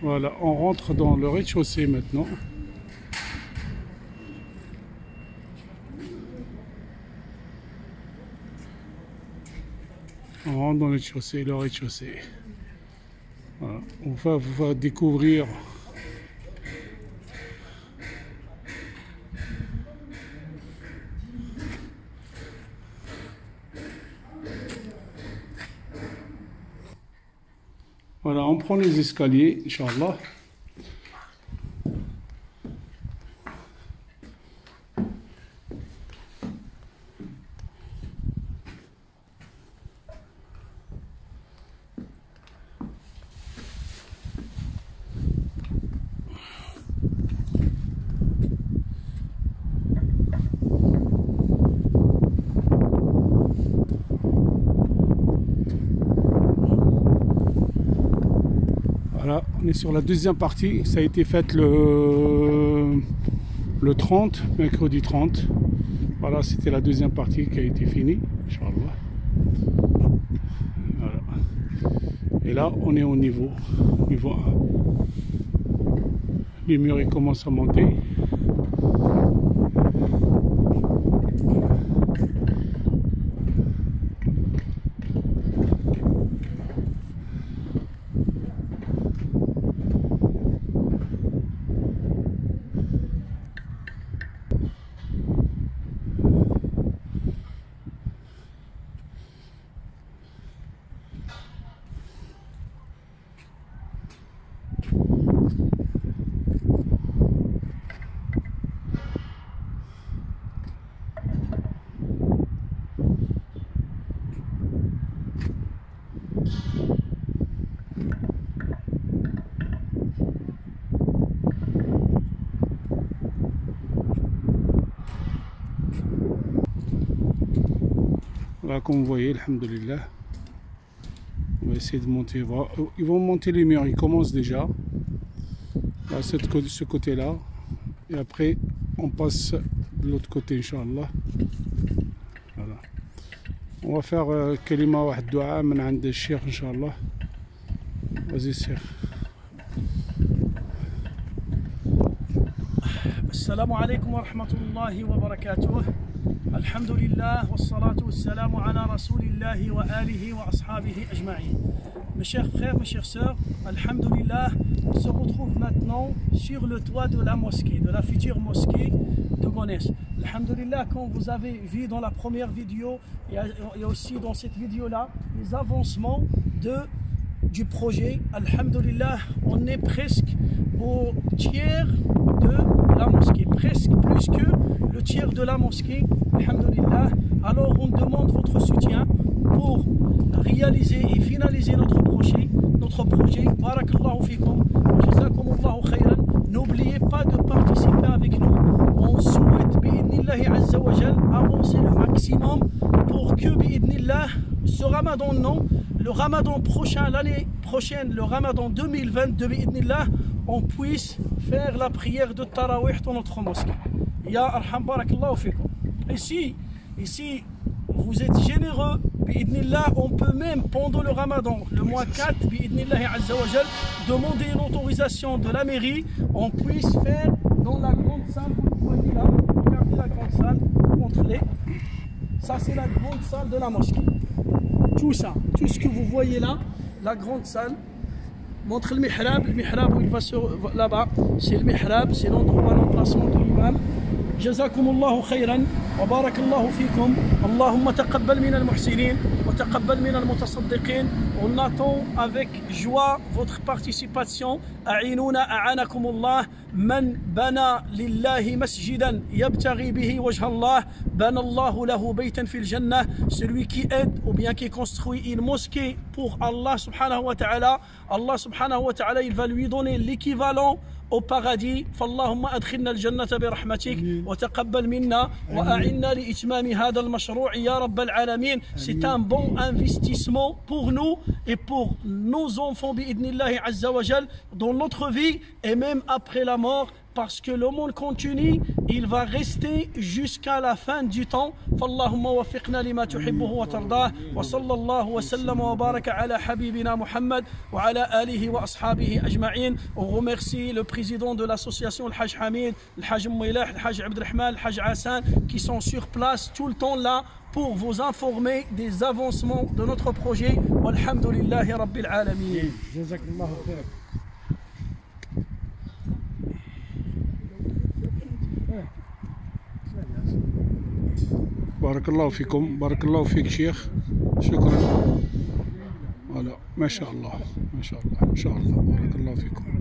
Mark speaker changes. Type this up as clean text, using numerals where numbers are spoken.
Speaker 1: Voilà, on rentre dans le rez-de-chaussée maintenant. On rentre dans le rez-de-chaussée. Voilà. On va vous faire découvrir voilà, on prend les escaliers, Inch'Allah. Voilà, on est sur la deuxième partie. Ça a été fait le 30, mercredi 30. Voilà, c'était la deuxième partie qui a été finie, Inch'Allah. Voilà. Et là, on est au niveau 1. Les murs ils commencent à monter. Voilà, comme vous voyez, alhamdoulilah. On va essayer de monter. Ils vont monter les murs, ils commencent déjà. Là, ce côté-là. Et après, on passe de l'autre côté, Inch'Allah. Voilà. On va faire kalima wahd dua min عند الشيخ Inch'Allah. Vas-y, Cheikh.
Speaker 2: السلام عليكم ورحمة الله وبركاته. الحمد لله والصلاة والسلام على رسول الله وآله وأصحابه أجمعين. Mes chers frères, mes chères sœurs, alhamdulillah, on se retrouve maintenant sur le toit de la mosquée, de la future mosquée de Gonesse. Alhamdulillah, comme vous avez vu dans la première vidéo et aussi dans cette vidéo-là, les avancements du projet. Alhamdulillah, on est presque au tiers de la mosquée, presque plus que le tiers de la mosquée. Alhamdulillah. Alors on demande votre soutien pour réaliser et finaliser notre projet. Barakallahu fikum, jazakumullahu khayran. N'oubliez pas de participer avec nous. On souhaite bi'idnillahi azza wa jal avancer le maximum pour que bi'idnillah ce ramadan, non, le ramadan prochain, l'année prochaine, le ramadan 2022 bi'idnillah, on puisse faire la prière de Tarawih dans notre mosquée. Ya arham barakallahu fikum. Ici, vous êtes généreux, bi'idnillah, on peut même pendant le ramadan, le mois 4, bi'idnillahi azza wa jal, demander l'autorisation de la mairie, on puisse faire dans la grande salle, vous voyez là, regardez la grande salle, montrez-les. Ça c'est la grande salle de la mosquée. Tout ça, tout ce que vous voyez là, la grande salle. Montre le mihrab où il va là-bas, c'est le mihrab, c'est l'endroit, l'emplacement de l'imam. جزاكم الله خيرا وبارك الله فيكم. اللهم تقبل من المحسنين وتقبل من المتصدقين. On attend avec joie votre participation. أعينونا أعانكم الله. من بنى لله مسجدا يبتغي به وجه الله بنى الله له بيتا في الجنة. Celui qui aide ou bien qui construit une mosquée pour Allah subhanahu wa ta'ala, Allah subhanahu wa ta'ala, il va lui donner l'équivalent au paradis. فاللهم أدخلنا الجنة برحمتك وتقبل منا وأعنا لإتمام هذا المشروع يا رب العالمين. C'est un bon investissement pour nous et pour nos enfants بإذن الله عز وجل dans notre vie et même après la mort. parce que le monde continue, il va rester jusqu'à la fin du temps. فاللهم وفقنا لما تحبه وترضاه وصلى الله وسلم وبارك على حبيبنا محمد وعلى آله وأصحابه أجمعين. On remercie le président de l'association, le Hajj Hamid, le Hajj Mouilah, le Hajj Abdelrahman, le Hajj Hassan, qui sont sur place tout le temps là pour vous informer des avancements de notre projet. Walhamdulillahi Rabbil Alamin.
Speaker 1: Jazakallahu khair. بارك الله فيكم، بارك الله فيك شيخ، شكرا. voilà ما شاء الله ما شاء الله ما شاء الله، بارك الله فيكم.